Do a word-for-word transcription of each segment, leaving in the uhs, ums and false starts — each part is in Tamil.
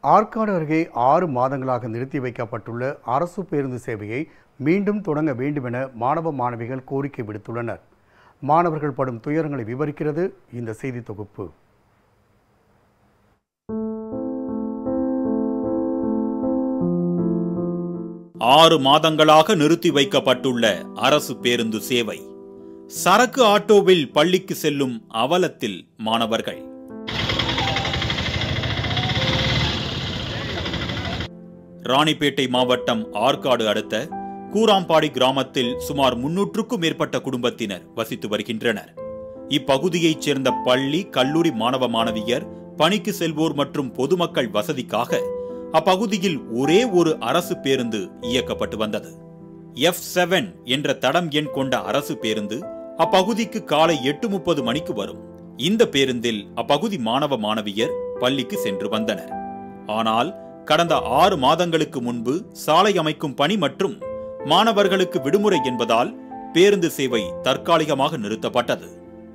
ஆற்காடு அருகே ஆறு மாதங்களாக நிறுத்தி வைக்கப்பட்டுள்ள அரசு பேருந்து சேவையை மீண்டும் தொடங்க வேண்டும் என மாணவ மாணவிகள் கோரிக்கை விடுத்துள்ளனர். மாணவர்கள் படும் துயரங்களை விவரிக்கிறது இந்த செய்தி தொகுப்பு. ஆறு மாதங்களாக நிறுத்தி வைக்கப்பட்டுள்ள அரசு பேருந்து சேவை. சரக்கு ஆட்டோவில் பள்ளிக்கு செல்லும் அவலத்தில் மாணவர்கள். ராணிப்பேட்டை மாவட்டம் ஆற்காடு அடுத்த கூராம்பாடி கிராமத்தில் சுமார் முன்னூற்றுக்கும் மேற்பட்ட குடும்பத்தினர் வசித்து வருகின்றனர். இப்பகுதியைச் சேர்ந்த பள்ளி, கல்லூரி மாணவ மாணவியர், பணிக்கு செல்வோர் மற்றும் பொதுமக்கள் வசதிக்காக அப்பகுதியில் ஒரே ஒரு அரசு பேருந்து இயக்கப்பட்டு வந்தது. எஃப் செவன் என்ற தடம் எண் கொண்ட அரசு பேருந்து அப்பகுதிக்கு காலை எட்டு முப்பது மணிக்கு வரும். இந்த பேருந்தில் அப்பகுதி மாணவ மாணவியர் பள்ளிக்கு சென்று வந்தனர். ஆனால் கடந்த ஆறு மாதங்களுக்கு முன்பு சாலை அமைக்கும் பணி மற்றும் மாணவர்களுக்கு விடுமுறை என்பதால் பேருந்து சேவை தற்காலிகமாக நிறுத்தப்பட்டது.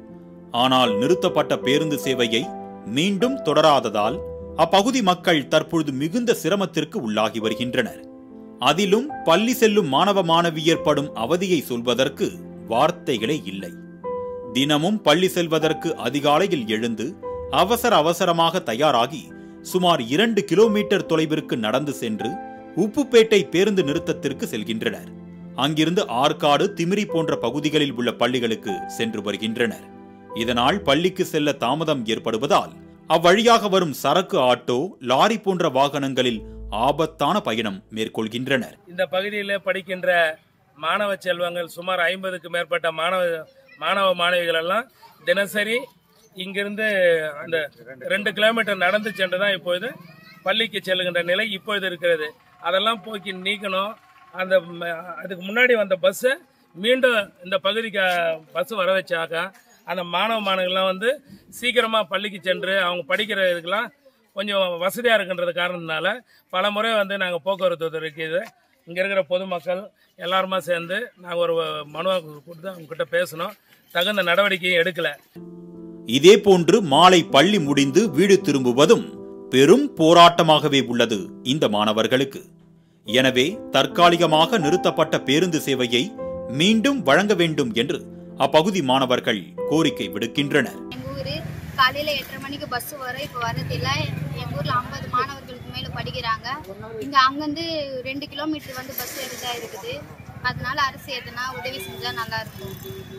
ஆனால் நிறுத்தப்பட்ட பேருந்து சேவையை மீண்டும் தொடராததால் அப்பகுதி மக்கள் தற்பொழுது மிகுந்த சிரமத்திற்கு உள்ளாகி வருகின்றனர். அதிலும் பள்ளி செல்லும் மாணவ மாணவியர் படும் அவதியை சொல்வதற்கு வார்த்தைகளே இல்லை. தினமும் பள்ளி செல்வதற்கு அதிகாலையில் எழுந்து அவசர அவசரமாக தயாராகி சுமார் இரண்டு கிலோமீட்டர் தொலைவிற்கு நடந்து சென்று உப்புப்பேட்டை பேருந்து நிறுத்தத்திற்கு செல்கின்றனர். அங்கிருந்து ஆற்காடு, திமிரி போன்ற பகுதிகளில் உள்ள பள்ளிகளுக்கு சென்று வருகின்றனர். இதனால் பள்ளிக்கு செல்ல தாமதம் ஏற்படுவதால் அவ்வழியாக வரும் சரக்கு ஆட்டோ, லாரி போன்ற வாகனங்களில் ஆபத்தான பயணம் மேற்கொள்கின்றனர். இந்த பகுதியில் படிக்கின்ற மாணவ செல்வங்கள் சுமார் ஐம்பதுக்கு மேற்பட்ட மாணவ மாணவ மாணவிகள் எல்லாம் தினசரி இங்கிருந்து அந்த ரெண்டு கிலோமீட்டர் நடந்து சென்றுதான் இப்பொழுது பள்ளிக்கு செல்லுகின்ற நிலை இப்பொழுது இருக்கிறது. அதெல்லாம் போக்கி நீக்கணும். அந்த அதுக்கு முன்னாடி வந்த பஸ்ஸை மீண்டும் இந்த பகுதிக்கு பஸ் வர வச்சாக்க அந்த மாணவ மாணவிகள்லாம் வந்து சீக்கிரமாக பள்ளிக்கு சென்று அவங்க படிக்கிறதுக்கெல்லாம் கொஞ்சம் வசதியாக இருக்கின்றது காரணத்தினால பல முறை வந்து நாங்கள் போக்குவரத்து இருக்குது இங்கே இருக்கிற பொதுமக்கள் எல்லாருமா சேர்ந்து நாங்கள் ஒரு மனுவை கொடுத்து அவங்ககிட்ட பேசணும். தகுந்த நடவடிக்கையும் எடுக்கலை. இதே போன்று மாலை பள்ளி முடிந்து வீடு திரும்புவதும் பெரும் போராட்டமாகவே உள்ளது இந்த மாணவர்களுக்கு. எனவே தற்காலிகமாக நிறுத்தப்பட்ட பேருந்து சேவையை மீண்டும் வழங்க வேண்டும் என்று அப்பகுதி மாணவர்கள் கோரிக்கை விடுக்கின்றனர். எங்க ஊரு காலையில எட்டரை மணிக்கு பஸ் வரும். இப்ப வரதில்ல. எங்க ஊர்ல ஐம்பது மாணவர்களுக்கு மேல படிக்கிறாங்க. இங்க அங்கிருந்து ரெண்டு கிலோமீட்டர் வந்து பஸ் எடுத்தா இருக்குது. அதனால அரசு எதனா உதவி செஞ்சா நல்லா இருக்கும்.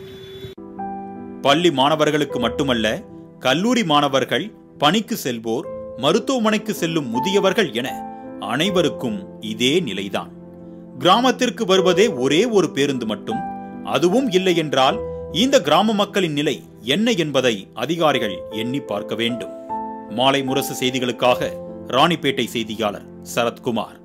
பள்ளி மாணவர்களுக்கு மட்டுமல்ல, கல்லூரி மாணவர்கள், பணிக்கு செல்வோர், மருத்துவமனைக்கு செல்லும் முதியவர்கள் என அனைவருக்கும் இதே நிலைதான். கிராமத்திற்கு வருவதே ஒரே ஒரு பேருந்து மட்டும். அதுவும் இல்லை என்றால் இந்த கிராம மக்களின் நிலை என்ன என்பதை அதிகாரிகள் எண்ணி பார்க்க வேண்டும். மாலை முரசு செய்திகளுக்காக ராணிப்பேட்டை செய்தியாளர் சரத்குமார்.